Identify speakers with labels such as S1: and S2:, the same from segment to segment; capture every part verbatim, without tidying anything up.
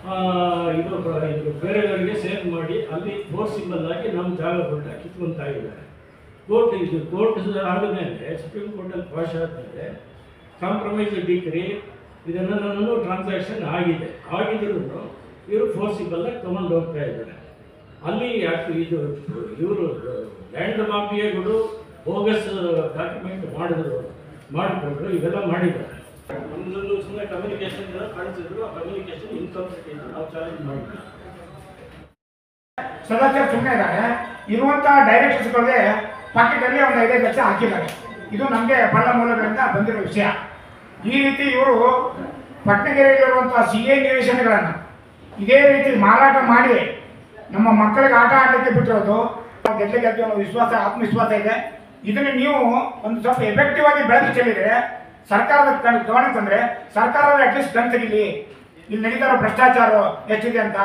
S1: ಇದು ಇದು ಬೇರೆಯವರಿಗೆ ಸೇಲ್ ಮಾಡಿ ಅಲ್ಲಿ ಫೋರ್ಸಿಬಲ್ ಆಗಿ ನಮ್ಮ ಜಾಗಗಳನ್ನ ಕಿತ್ಕೊತಾ ಇದ್ದಾರೆ. ಕೋರ್ಟ್ ಇದು ಕೋರ್ಟ್ ಆದಮೇಲೆ ಸುಪ್ರೀಂ ಕೋರ್ಟಲ್ಲಿ ಪಾಸ್ ಆದಮೇಲೆ ಕಾಂಪ್ರಮೈಸ್ ಡಿಗ್ರಿ ಇದನ್ನೆಲ್ಲನೂ ಟ್ರಾನ್ಸಾಕ್ಷನ್ ಆಗಿದೆ. ಆಗಿದ್ರೂ ಇವರು ಫೋರ್ಸಿಬಲ್ಲಾಗಿ ತೊಗೊಂಡು ಹೋಗ್ತಾ ಇದ್ದಾರೆ. ಅಲ್ಲಿ ಯಾಕೆ ಇದು ಇವರು ಲ್ಯಾಂಡ್ ಮಾಫಿಯಾಗಳು ಬೋಗಸ್ ಡಾಕ್ಯುಮೆಂಟ್ ಮಾಡಿದ್ರು ಮಾಡಿಕೊಂಡ್ರು ಇವೆಲ್ಲ ಮಾಡಿದ್ದಾರೆ. ನಮ್ಮಲ್ಲೂ ಸುಮ್ಮನೆ ಕಮ್ಯುನಿಕೇಶನ್ ಕಳಿಸಿದ್ರು, ಆ ಕಮ್ಯುನಿಕೇಶನ್ ಇನ್ಕಂಪ್ಲೀಟ್ ಇದ್ದು ನಾವು ಚಾಲೆಂಜ್ ಮಾಡಿದ್ವಿ.
S2: ಸದಸ್ಯರು ಸುಮ್ಮನೆ ಇದ್ದಾರೆ. ಇರುವಂಥ ಡೈರೆಕ್ಟರ್ಸ್ಗಳಿಗೆ ಪಾಕೆಟಲ್ಲಿ ಒಂದು ಐದೈದು ಲಕ್ಷ ಹಾಕಿದ್ದಾರೆ. ಇದು ನಮಗೆ ಬಲ್ಲ ಮೂಲಗಳಿಂದ ಬಂದಿರೋ ವಿಷಯ. ಈ ರೀತಿ ಇವರು ಪಟ್ಟಣಗೆರೆಯಲ್ಲಿರುವಂಥ ಸಿ ಎ ನಿವೇಶನಗಳನ್ನು ಇದೇ ರೀತಿ ಮಾರಾಟ ಮಾಡಿ ನಮ್ಮ ಮಕ್ಕಳಿಗೆ ಆಟ ಆಡಲಿಕ್ಕೆ ಬಿಟ್ಟಿರೋದು ಗೆದ್ದೆ ಗೆದ್ದು ಅನ್ನೋ ವಿಶ್ವಾಸ ಆತ್ಮವಿಶ್ವಾಸ ಇದೆ. ಇದನ್ನು ನೀವು ಒಂದು ಸ್ವಲ್ಪ ಎಫೆಕ್ಟಿವ್ ಆಗಿ ಬೆಳೆದು ಚೆಲ್ಲಿದ್ರೆ ಸರ್ಕಾರದ ಗಮನ ತಂದರೆ ಸರ್ಕಾರದ ಅಟ್ಲೀಸ್ಟ್ ಕಣ್ ತೆಗಿಲಿ ಇಲ್ಲಿ ನಡೀತಾ ಇರೋ ಭ್ರಷ್ಟಾಚಾರ ಎಷ್ಟಿದೆ ಅಂತ.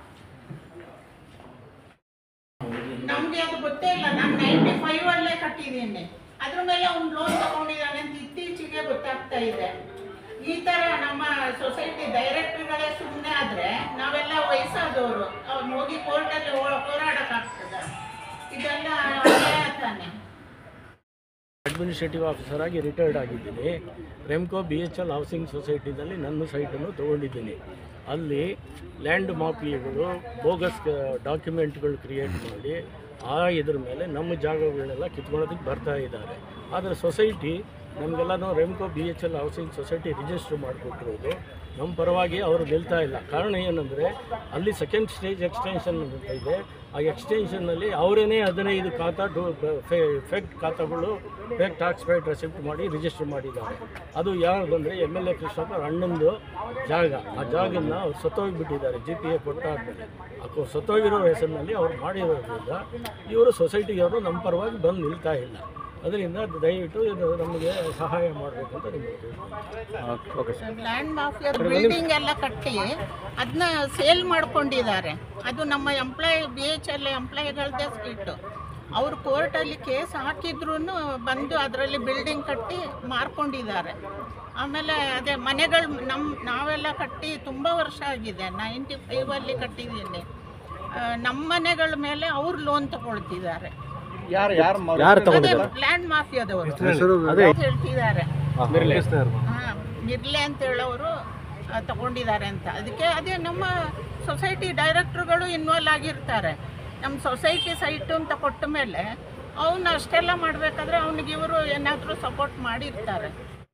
S3: ನಮ್ಗೆ ಅದು ಗೊತ್ತೇ ಇಲ್ಲ. ನಾನು ನೈಂಟಿ ಫೈವ್ ಅಲ್ಲೇ ಕಟ್ಟಿದ್ದೀನಿ. ಅದ್ರ ಮೇಲೆ ಅವ್ನು ಲೋನ್ ತಗೊಂಡಿದ್ದಾನೆ ಅಂತ ಇತ್ತೀಚೆಗೆ ಗೊತ್ತಾಗ್ತಾ ಇದೆ. ಈ ತರ ನಮ್ಮ ಸೊಸೈಟಿ ಡೈರೆಕ್ಟರ್ಗಳೇ ಸುಮ್ಮನೆ ಆದ್ರೆ ನಾವೆಲ್ಲ ವಯಸ್ಸಾದವರು ಅವ್ರು ಹೋಗಿ ಕೋರ್ಟಲ್ಲಿ ಹೋರಾಡಕ್ಕಾಗ್ತದೆ. ಇದೆಲ್ಲ ತಾನೆ.
S1: ಅಡ್ಮಿನಿಸ್ಟ್ರೇಟಿವ್ ಆಫೀಸರ್ ಆಗಿ ರಿಟೈರ್ಡ್ ಆಗಿದ್ದೀನಿ. Remco B H L housing ಸೊಸೈಟಿನಲ್ಲಿ ನನ್ನ ಸೈಟನ್ನು ತೊಗೊಂಡಿದ್ದೀನಿ. ಅಲ್ಲಿ ಲ್ಯಾಂಡ್ ಮಾಫಿಯಾಗಳು ಬೋಗಸ್ ಡಾಕ್ಯುಮೆಂಟ್ಗಳು ಕ್ರಿಯೇಟ್ ಮಾಡಿ ಆ ಇದ್ರ ಮೇಲೆ ನಮ್ಮ ಜಾಗಗಳನ್ನೆಲ್ಲ ಕಿತ್ಕೊಳ್ಳೋದಕ್ಕೆ ಬರ್ತಾ ಇದ್ದಾರೆ. ಆದರೆ ಸೊಸೈಟಿ ನಮಗೆಲ್ಲನೂ Remco B H L housing society register ಮಾಡಿಕೊಟ್ಟಿರೋದು ನಮ್ಮ ಪರವಾಗಿ ಅವರು ನಿಲ್ತಾ ಇಲ್ಲ. ಕಾರಣ ಏನಂದರೆ ಅಲ್ಲಿ ಸೆಕೆಂಡ್ ಸ್ಟೇಜ್ ಎಕ್ಸ್ಟೆನ್ಷನ್ ಅಂತ ಇದೆ. ಆ ಎಕ್ಸ್ಟೆನ್ಷನ್ನಲ್ಲಿ ಅವರೇನೇ ಹದಿನೈದು ಖಾತಾ ಡೋ ಫೇಕ್ ಖಾತಾಗಳು ಫೇಕ್ ಟ್ಯಾಕ್ಸ್ ಪೇಡ್ ರೆಸಿಪ್ಟ್ ಮಾಡಿ ರಿಜಿಸ್ಟರ್ ಮಾಡಿದ್ದಾರೆ. ಅದು ಯಾವುದಂದರೆ ಎಮ್ ಎಲ್ ಎ ಕೃಷ್ಣಪ್ಪ ಅಣ್ಣಂದು ಜಾಗ. ಆ ಜಾಗನ ಅವ್ರು ಸತ್ತೋಗಿಬಿಟ್ಟಿದ್ದಾರೆ ಜಿ ಪಿ ಎ ಕೊಟ್ಟಾದ್ಮೇಲೆ. ಆ ಸತ್ತೋಗಿರೋ ಹೆಸರಿನಲ್ಲಿ ಅವ್ರು ಮಾಡಿರೋದ್ರಿಂದ ಇವರು ಸೊಸೈಟಿಯವರು ನಮ್ಮ ಪರವಾಗಿ ಬಂದು ನಿಲ್ತಾ ಇಲ್ಲ. ಅದರಿಂದ ದಯವಿಟ್ಟು ಇದು ನಮಗೆ ಸಹಾಯ ಮಾಡಬೇಕು ಅಂತ ನಿಮಗೆ.
S3: ಲ್ಯಾಂಡ್ ಮಾಫಿಯಾ ಬಿಲ್ಡಿಂಗ್ ಎಲ್ಲ ಕಟ್ಟಿ ಅದನ್ನ ಸೇಲ್ ಮಾಡ್ಕೊಂಡಿದ್ದಾರೆ. ಅದು ನಮ್ಮ ಎಂಪ್ಲಾಯ್ ಬಿ ಎಚ್ ಎಲ್ ಎಂಪ್ಲಾಯಿಗಳದ್ದೇ ಸೀಟು. ಅವರು ಕೋರ್ಟಲ್ಲಿ ಕೇಸ್ ಹಾಕಿದ್ರು ಬಂದು ಅದರಲ್ಲಿ ಬಿಲ್ಡಿಂಗ್ ಕಟ್ಟಿ ಮಾರ್ಕೊಂಡಿದ್ದಾರೆ. ಆಮೇಲೆ ಅದೇ ಮನೆಗಳು ನಮ್ಮ ನಾವೆಲ್ಲ ಕಟ್ಟಿ ತುಂಬ ವರ್ಷ ಆಗಿದೆ. ನೈಂಟಿ ಫೈವಲ್ಲಿ ಕಟ್ಟಿದ್ದೀನಿ. ನಮ್ಮ ಮನೆಗಳ ಮೇಲೆ ಅವ್ರು ಲೋನ್ ತಗೊಳ್ತಿದ್ದಾರೆ. ಲ್ಯಾಂಡ್ ಮಾಫಿಯಾದವರು ಹೇಳ್ತಿದ್ದಾರೆ. ಮಿರ್ಲೆ ಅಂತ ಹೇಳೋರು ತಗೊಂಡಿದ್ದಾರೆ ಅಂತ. ಅದಕ್ಕೆ ಅದೇ ನಮ್ಮ ಸೊಸೈಟಿ ಡೈರೆಕ್ಟರ್ಗಳು ಇನ್ವಾಲ್ವ್ ಆಗಿರ್ತಾರೆ. ನಮ್ಮ ಸೊಸೈಟಿ ಸೈಟು ಅಂತ ಕೊಟ್ಟ ಮೇಲೆ ಅವನು ಅಷ್ಟೆಲ್ಲ ಮಾಡಬೇಕಾದ್ರೆ ಅವನಿಗೆ ಇವರು ಏನಾದರೂ ಸಪೋರ್ಟ್ ಮಾಡಿರ್ತಾರೆ.